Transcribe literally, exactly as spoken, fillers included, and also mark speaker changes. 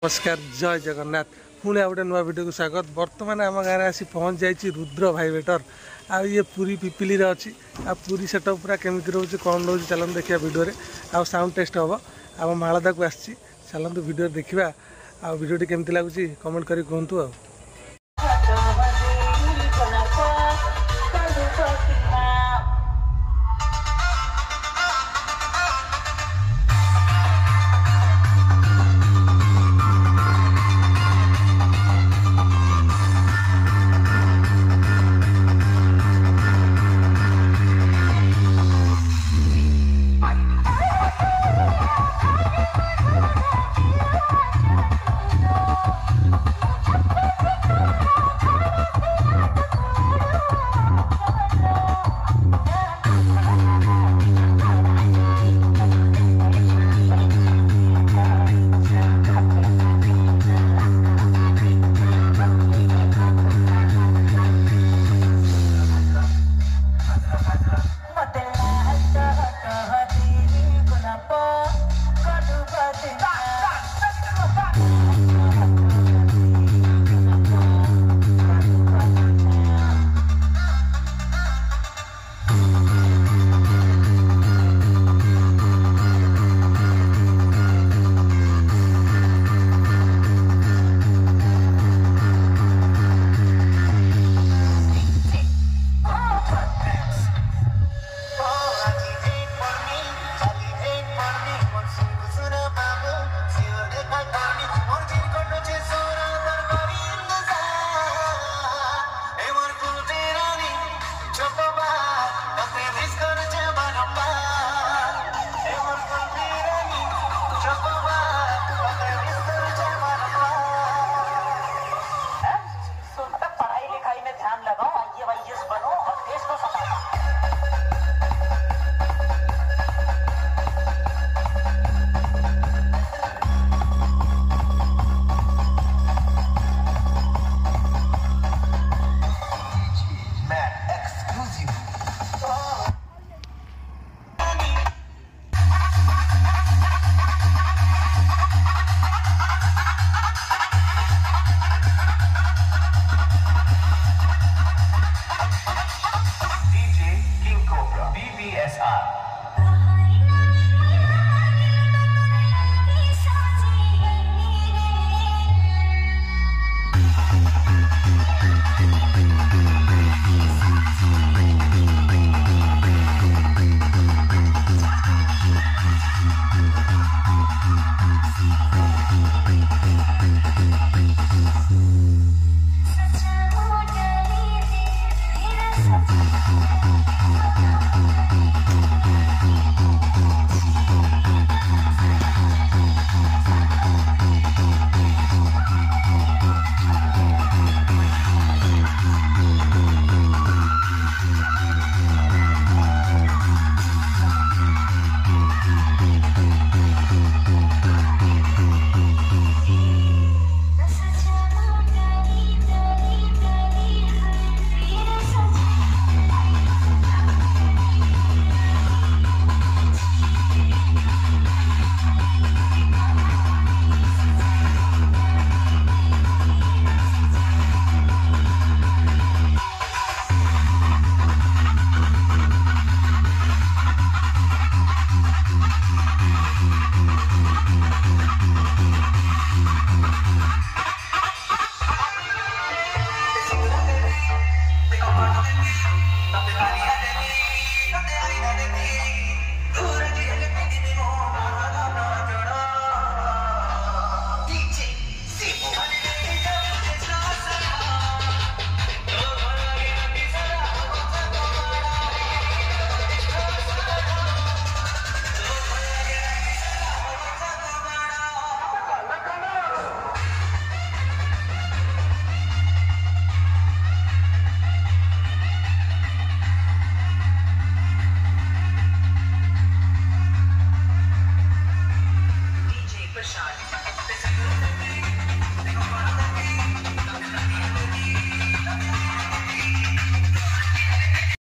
Speaker 1: नमस्कार जय जगन्नाथ पुणी आ गए नुआ वीडियो को स्वागत। बर्तमान आम गाँव में आसी पहुँच जाइए रुद्र भाइवेटर आ ये पूरी पिपिली अच्छी आ पूरी सेटअप पूरा केमी रोचे कौन रोचे चलते देखा वीडियो आ साउंड टेस्ट हम आम मालदा को आसी चलते वीडियो देखा आ वीडियो केमती लगुच कमेंट कर कहतु।